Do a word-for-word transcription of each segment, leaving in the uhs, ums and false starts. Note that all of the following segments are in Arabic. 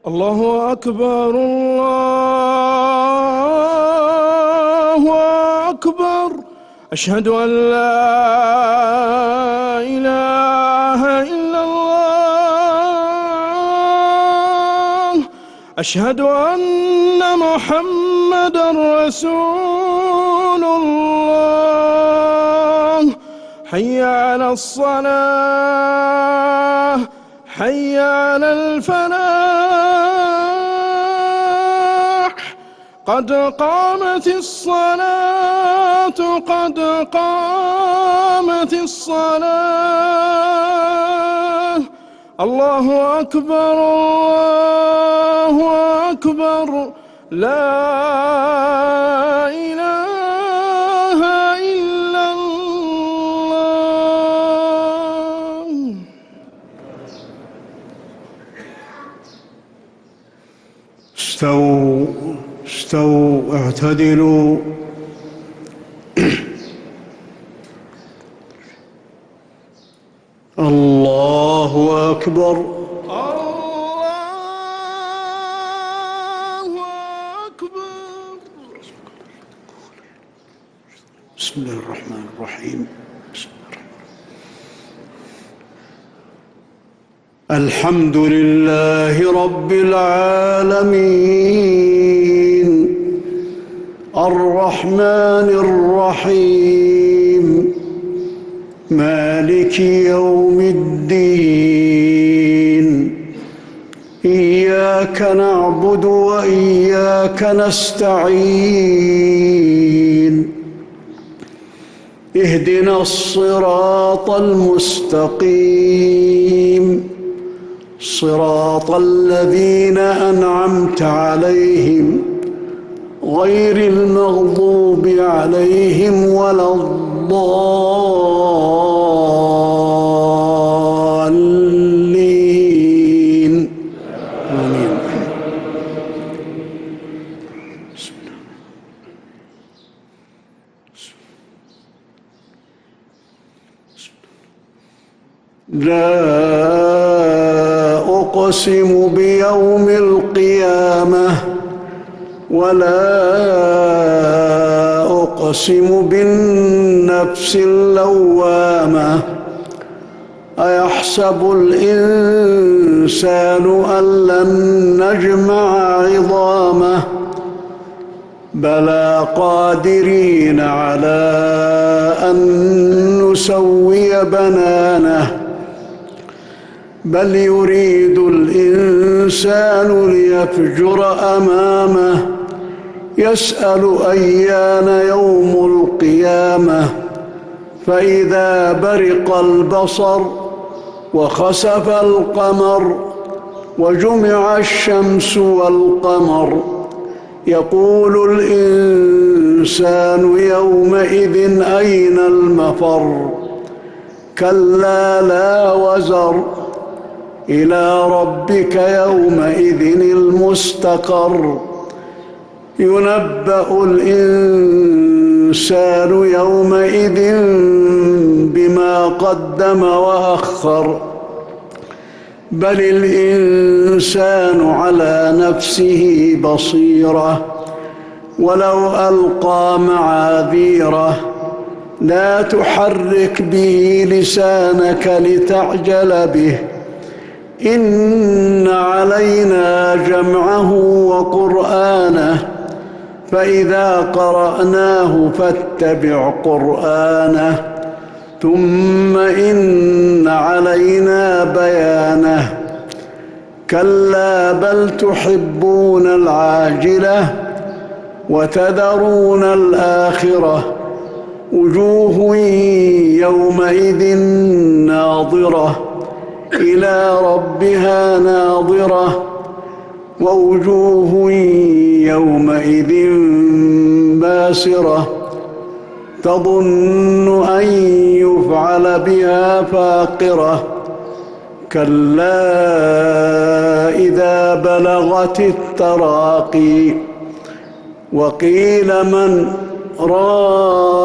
الله أكبر الله أكبر. أشهد أن لا إله إلا الله. أشهد أن محمدًا رسول الله. حي على الصلاة حي على الفلاح. قد قامت الصلاة قد قامت الصلاة. الله أكبر الله أكبر. لا إله إلا الله. استووا استووا اعتدلوا. الله أكبر الله أكبر. بسم الله الرحمن الرحيم. بسم الله الرحمن. الحمد لله رب العالمين الرحمن الرحيم مالك يوم الدين. إياك نعبد وإياك نستعين. اهدنا الصراط المستقيم صراط الذين أنعمت عليهم غير المغضوب عليهم ولا الضالين. آمين. لا أقسم بيوم القيامة ولا أقسم بالنفس اللوامة. أيحسب الإنسان أن لن نجمع عظامه بلى قادرين على أن نسوي بنانه. بل يريد الإنسان ليفجر أمامه يسأل أيان يوم القيامة. فإذا برق البصر وخسف القمر وجمع الشمس والقمر يقول الإنسان يومئذ أين المفر. كلا لا وزر إلى ربك يومئذ المستقر. ينبأ الإنسان يومئذ بما قدم وأخر. بل الإنسان على نفسه بصيرة ولو ألقى معاذيره. لا تحرك به لسانك لتعجل به. إن علينا جمعه وقرآنه فإذا قرأناه فاتبع قرآنه ثم إن علينا بيانه. كلا بل تحبون العاجلة وتذرون الآخرة. وجوه يومئذ ناظرة إلى ربها ناظرة. ووجوه يومئذ باسرة تظن أن يفعل بها فاقرة. كلا إذا بلغت التراقي وقيل من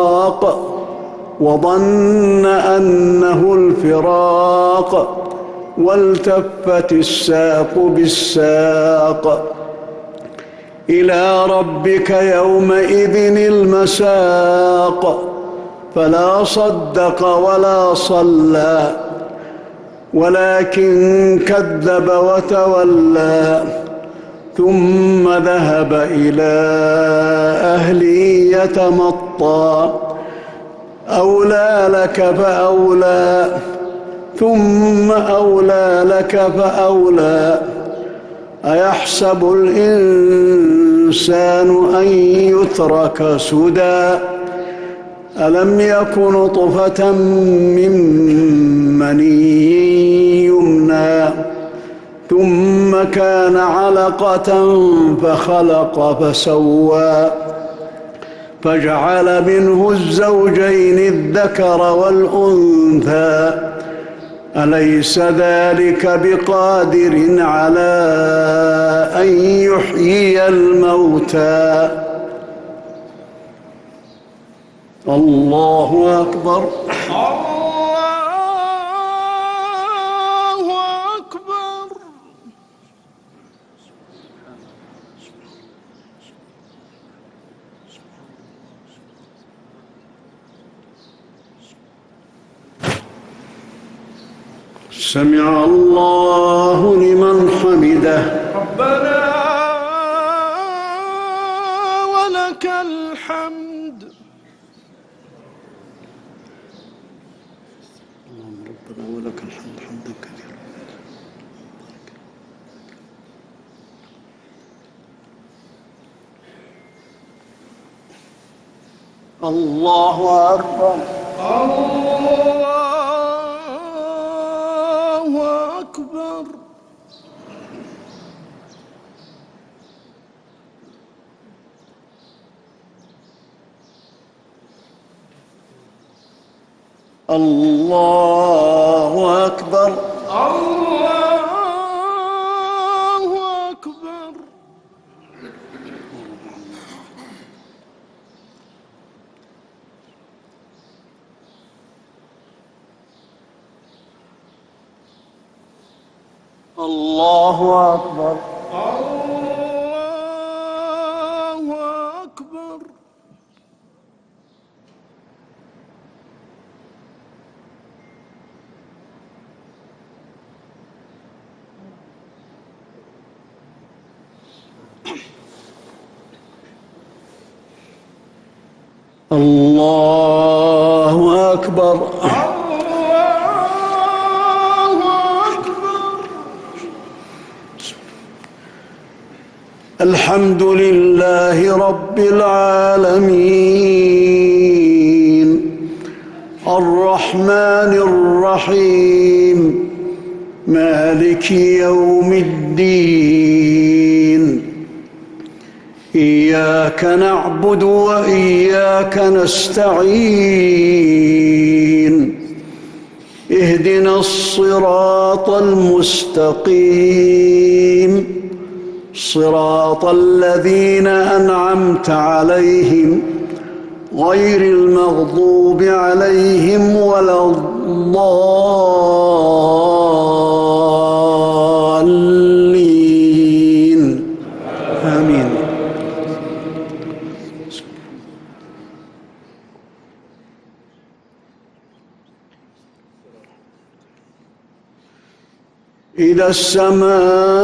راق وظن أنه الفراق والتفت الساق بالساق إلى ربك يومئذ المساق فلا صدق ولا صلى ولكن كذب وتولى ثم ذهب إلى أهله يتمطى أولى لك فأولى ثم أولى لك فأولى أيحسب الإنسان أن يترك سدى ألم يك نطفة من مني يمنى ثم كان علقة فخلق فسوى فجعل منه الزوجين الذكر والأنثى أليس ذلك بقادر على أن يحيي الموتى الله أكبر الله أكبر. سمع الله لمن حمده ربنا ولك الحمد. اللهم ربنا ولك الحمد حمدا كثيرا. الله أكبر. الله أكبر. الله أكبر. الله أكبر. الله أكبر. الله أكبر. الله أكبر. الله أكبر. الحمد لله رب العالمين الرحمن الرحيم مالك يوم الدين إياك نعبد وإياك نستعين اهدنا الصراط المستقيم صراط الذين أنعمت عليهم غير المغضوب عليهم ولا الضالين آمين. إذا السماء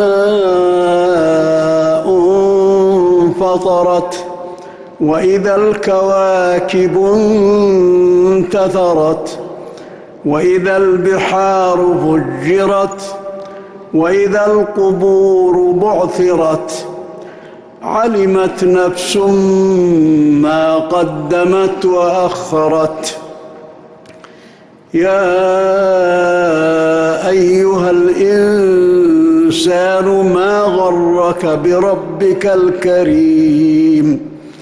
انفطرت وإذا الكواكب انتثرت وإذا البحار فجرت وإذا القبور بعثرت علمت نفس ما قدمت وأخرت. يا أيها الإنسان ما غرك بربك الكريم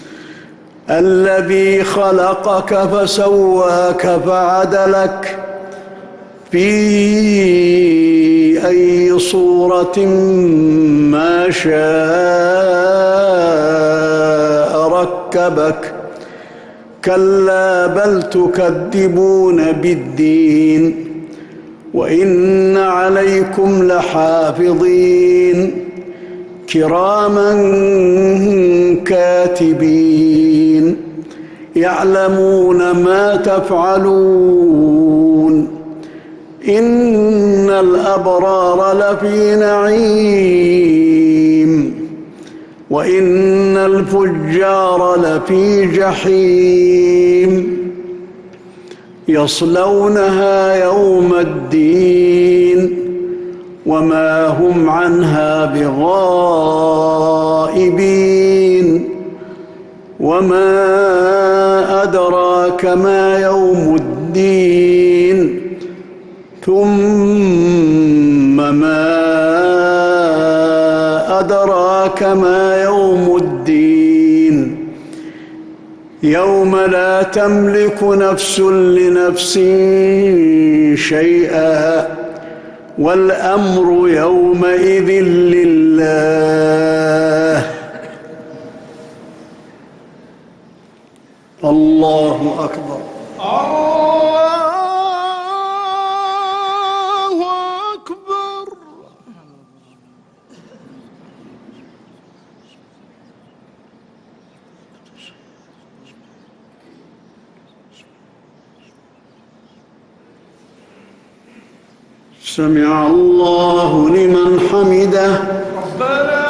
الذي خلقك فسواك فعدلك في أي صورة ما شاء ركبك كلا بل تكذبون بالدين وإن عليكم لحافظين كراما كاتبين يعلمون ما تفعلون إن الأبرار لفي نعيم وإن الفجار لفي جحيم يصلونها يوم الدين وما هم عنها بغائبين وما أدراك ما يوم الدين ثم ما أدراك ما يوم الدين يوم لا تملك نفس لنفس شيئا والأمر يومئذ لله. الله أكبر. الله أكبر. سمع الله لمن حمده. ربنا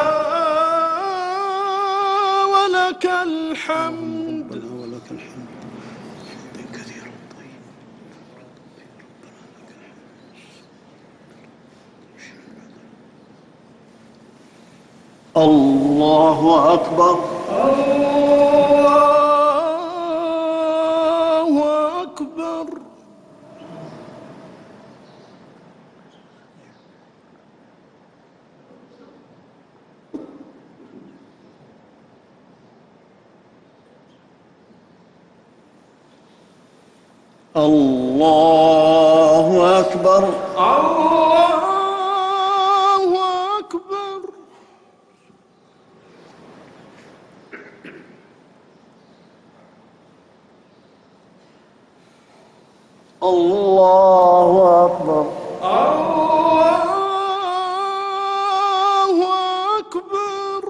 ولك الحمد. ربنا ولك الحمد كثيرا طيبا. الله أكبر. الله أكبر. الله أكبر. الله أكبر. الله أكبر. الله أكبر.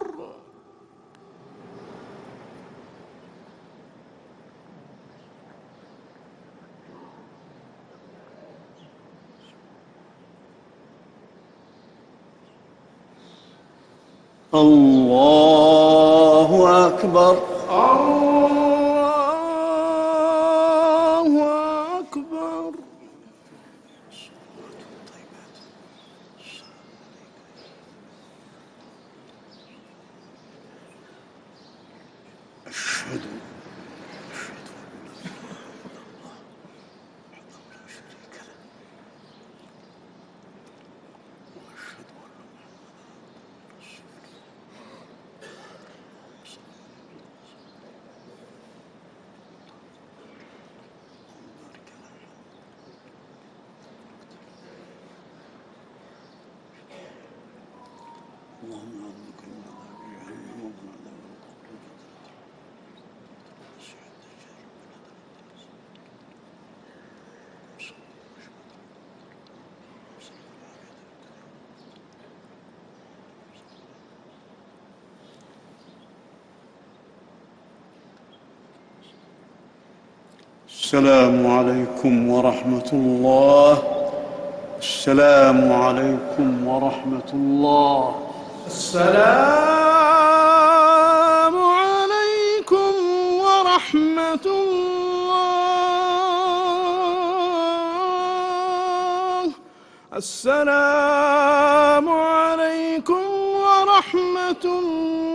الله أكبر. الله أكبر. أشهد اللهم أعوذ بك من عذاب جهنم ومن عذاب القبر. السلام عليكم ورحمة الله. السلام عليكم ورحمة الله. السلام عليكم ورحمة الله. السلام عليكم ورحمة الله.